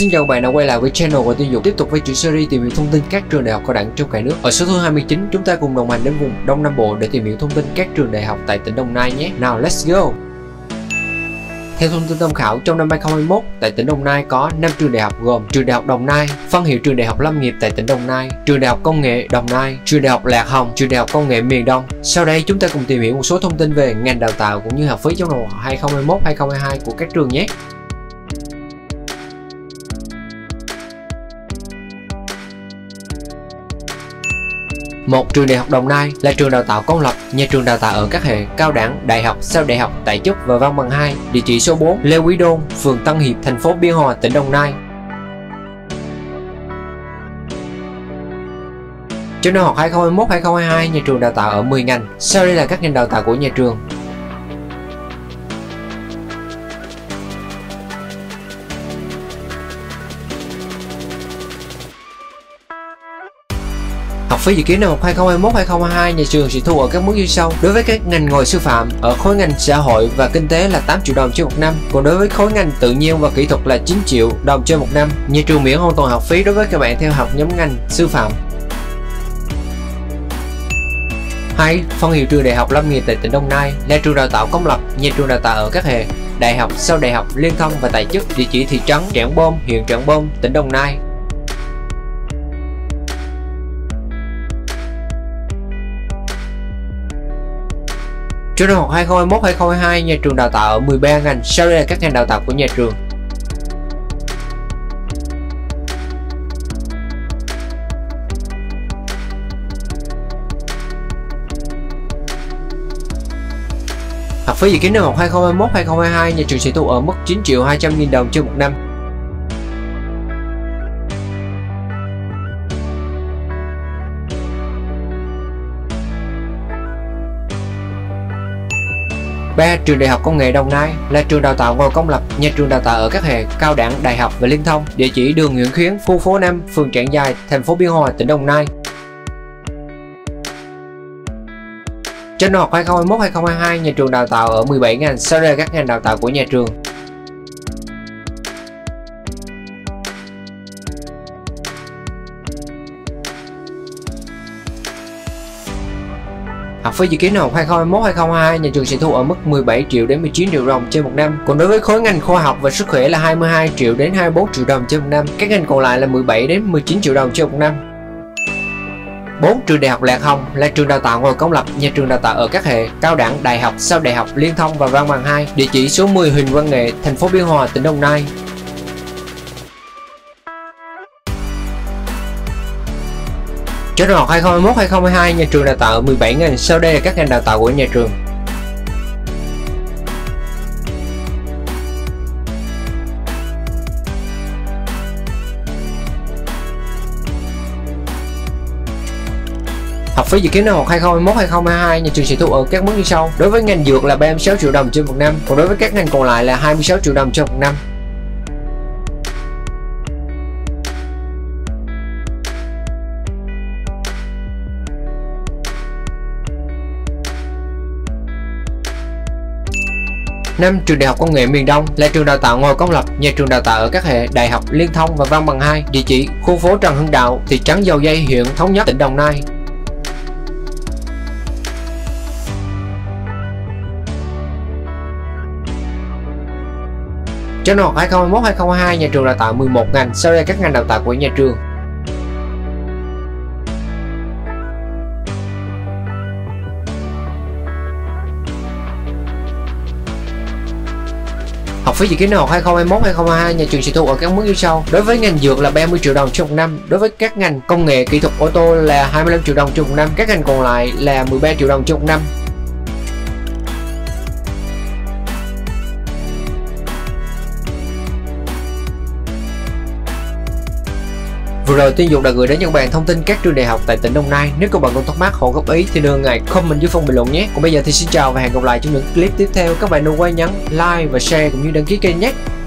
Xin chào các bạn đã quay lại với channel của Tuyển Dụng, tiếp tục với chuỗi series tìm hiểu thông tin các trường đại học cao đẳng trong cả nước. Ở số thứ 29, chúng ta cùng đồng hành đến vùng Đông Nam Bộ để tìm hiểu thông tin các trường đại học tại tỉnh Đồng Nai nhé. Nào let's go. Theo thông tin tham khảo, trong năm 2021, tại tỉnh Đồng Nai có 5 trường đại học gồm Trường Đại học Đồng Nai, phân hiệu Trường Đại học Lâm nghiệp tại tỉnh Đồng Nai, Trường Đại học Công nghệ Đồng Nai, Trường Đại học Lạc Hồng, Trường Đại học Công nghệ Miền Đông. Sau đây chúng ta cùng tìm hiểu một số thông tin về ngành đào tạo cũng như học phí trong năm 2021-2022 của các trường nhé. Một, Trường Đại học Đồng Nai là trường đào tạo công lập, nhà trường đào tạo ở các hệ cao đẳng, đại học, sau đại học, tại chức và văn bằng 2, địa chỉ số 4 Lê Quý Đôn, phường Tân Hiệp, thành phố Biên Hòa, tỉnh Đồng Nai. Trong năm học 2021-2022, nhà trường đào tạo ở 10 ngành. Sau đây là các ngành đào tạo của nhà trường. Học phí dự kiến năm học 2021-2022, nhà trường sẽ thu ở các mức như sau. Đối với các ngành ngoài sư phạm, ở khối ngành xã hội và kinh tế là 8 triệu đồng trên một năm. Còn đối với khối ngành tự nhiên và kỹ thuật là 9 triệu đồng trên một năm. Nhà trường miễn hoàn toàn học phí đối với các bạn theo học nhóm ngành sư phạm. 2. Phân hiệu Trường Đại học Lâm nghiệp tại tỉnh Đồng Nai là trường đào tạo công lập, nhà trường đào tạo ở các hệ đại học, sau đại học, liên thông và tại chức, địa chỉ thị trấn Trảng Bom, huyện Trảng Bom, tỉnh Đồng Nai. Trong năm học 2021-2022, nhà trường đào tạo ở 13 ngành. Sau đây là các ngành đào tạo của nhà trường. Học phí dự kiến năm học 2021-2022, nhà trường sẽ thu ở mức 9.200.000 đồng trên một năm. Ba, Trường Đại học Công nghệ Đồng Nai là trường đào tạo ngoài công lập, nhà trường đào tạo ở các hệ cao đẳng, đại học và liên thông, địa chỉ đường Nguyễn Khuyến, khu phố 5, phường Trảng Giài, thành phố Biên Hòa, tỉnh Đồng Nai. Trong năm học 2021-2022, nhà trường đào tạo ở 17 ngành. Sau đây là các ngành đào tạo của nhà trường. Học phí dự kiến năm học 2021-2022, nhà trường sẽ thu ở mức 17 triệu đến 19 triệu đồng trên một năm. Còn đối với khối ngành khoa học và sức khỏe là 22 triệu đến 24 triệu đồng trên một năm. Các ngành còn lại là 17 đến 19 triệu đồng trên một năm. 4. Trường Đại học Lạc Hồng là trường đào tạo ngoài công lập, nhà trường đào tạo ở các hệ cao đẳng, đại học, sau đại học, liên thông và văn bằng 2, địa chỉ số 10 Huỳnh Văn Nghệ, thành phố Biên Hòa, tỉnh Đồng Nai. Trong năm học 2021-2022, nhà trường đào tạo ở 17 ngành. Sau đây là các ngành đào tạo của nhà trường. Học phí dự kiến năm học 2021-2022, nhà trường sẽ thu ở các mức như sau. Đối với ngành dược là 36 triệu đồng trên một năm, còn đối với các ngành còn lại là 26 triệu đồng trên một năm. Năm, Trường Đại học Công nghệ Miền Đông là trường đào tạo ngoài công lập, nhà trường đào tạo ở các hệ đại học, liên thông và văn bằng 2, địa chỉ khu phố Trần Hưng Đạo, thị trấn Dầu Dây, huyện Thống Nhất, tỉnh Đồng Nai. Trong năm học 2021-2022, nhà trường đào tạo 11 ngành. Sau đây là các ngành đào tạo của nhà trường. Học phí dự kiến năm học 2021-2022, nhà trường sẽ thu ở các mức như sau. Đối với ngành dược là 30 triệu đồng trên một năm, đối với các ngành công nghệ kỹ thuật ô tô là 25 triệu đồng trên một năm, các ngành còn lại là 13 triệu đồng trên một năm. Vừa rồi Tuyển Dụng đã gửi đến cho các bạn thông tin các trường đại học tại tỉnh Đồng Nai. Nếu các bạn còn thắc mắc hoặc góp ý thì đừng ngại comment dưới phần bình luận nhé. Còn bây giờ thì xin chào và hẹn gặp lại trong những clip tiếp theo. Các bạn đừng quên nhấn like và share cũng như đăng ký kênh nhé.